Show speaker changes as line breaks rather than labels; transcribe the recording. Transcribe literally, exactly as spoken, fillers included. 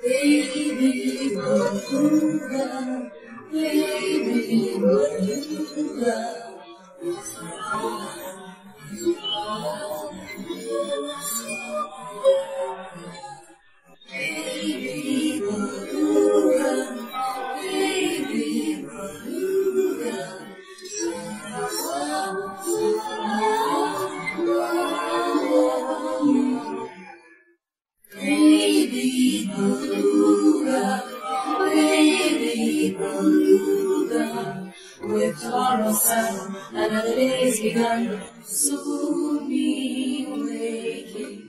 Baby Beluga, Baby Beluga. Baby Beluga, Baby Beluga. Baby Beluga, Baby Beluga. With tomorrow's sun, another day's begun. Soon be waking.